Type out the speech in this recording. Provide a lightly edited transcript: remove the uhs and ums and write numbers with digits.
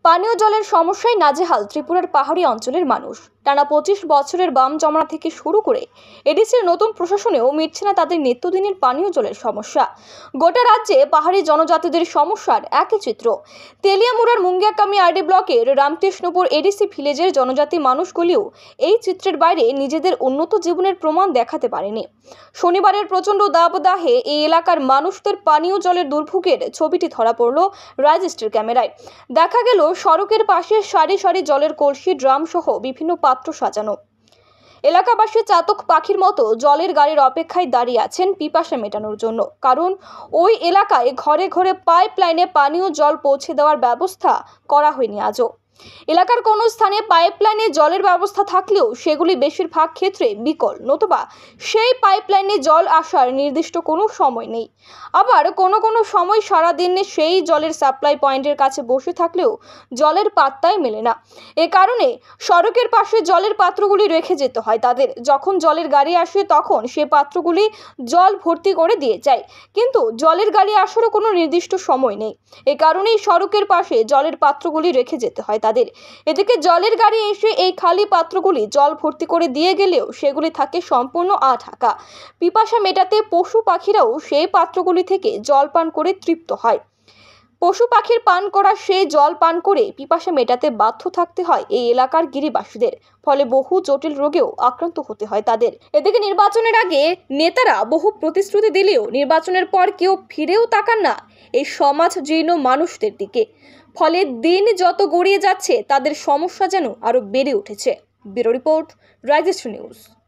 পানীয় জলের সমস্যায় নাজেহাল ত্রিপুরার পাহাড়ি অঞ্চলের মানুষ। টানা 25 বছরের বাম জমানা থেকে শুরু করে এডিসির নতুন প্রশাসনেও মিটছে না তাদের নিত্যদিনের পানীয় জলের সমস্যা। গোটা রাজ্যে পাহাড়ি জনজাতিদের সমস্যার একই চিত্র। তেলিয়ামুড়ার মুঙ্গিয়াকামি আরডি ব্লকের রামকৃষ্ণপুর এডিসি ভিলেজের জনজাতি মানুষগুলিও এই চিত্রের বাইরে নিজেদের উন্নত জীবনের প্রমাণ দেখাতে পারেনি। শনিবারের প্রচণ্ড দাবদাহে এই এলাকার মানুষদের পানীয় জলের দুর্ভোগের ছবিটি ধরা পড়ল রাজস্টের ক্যামেরায়। দেখা গেল সড়কের পাশে সারি সারি জলের কলসি, ড্রাম সহ বিভিন্ন পাত্র সাজানো। এলাকাবাসী চাতক পাখির মতো জলের গাড়ির অপেক্ষায় দাঁড়িয়ে আছেন পিপাসা মেটানোর জন্য, কারণ ওই এলাকায় ঘরে ঘরে পাইপ লাইনে পানীয় জল পৌঁছে দেওয়ার ব্যবস্থা করা হয়নি আজও। এলাকার কোনো স্থানে পাইপলাইনে জলের ব্যবস্থা থাকলেও সেগুলি বেশিরভাগ ক্ষেত্রে বিকল, নতুবা সেই পাইপলাইনে জল আসার নির্দিষ্ট কোনো সময় নেই। আবার কোনো সময় সারাদিন সেই জলের সাপ্লাই পয়েন্টের কাছে বসে থাকলেও জলের পাত্তাই মেলে না। এ কারণে সড়কের পাশে জলের পাত্রগুলি রেখে যেতে হয় তাদের। যখন জলের গাড়ি আসে তখন সে পাত্রগুলি জল ভর্তি করে দিয়ে যায়, কিন্তু জলের গাড়ি আসারও কোনো নির্দিষ্ট সময় নেই। এ কারণেই সড়কের পাশে জলের পাত্রগুলি রেখে যেতে হয় তাদের। এদিকে জলের গাড়ি এসে এই খালি পাত্রগুলি জল ভর্তি করে দিয়ে গেলেও সেগুলি থাকে সম্পূর্ণ আঢাকা। পিপাসা মেটাতে পশু পাখিরাও সেই পাত্রগুলি থেকে জল পান করে তৃপ্ত হয়। পশু পাখির পান করা সেই জল পান করে পিপাসা মেটাতে বাধ্য থাকতে হয় এই এলাকার গিরিবাসীদের। ফলে বহু জটিল রোগেও আক্রান্ত হতে হয় তাদের। এদিকে নির্বাচনের আগে নেতারা বহু প্রতিশ্রুতি দিলেও নির্বাচনের পর কেউ ফিরেও তাকান না এই সমাজ জীর্ণ মানুষদের দিকে। ফলে দিন যত গড়িয়ে যাচ্ছে তাদের সমস্যা যেন আরো বেড়ে উঠেছে। ব্যুরো রিপোর্ট, রাজস্ট নিউজ।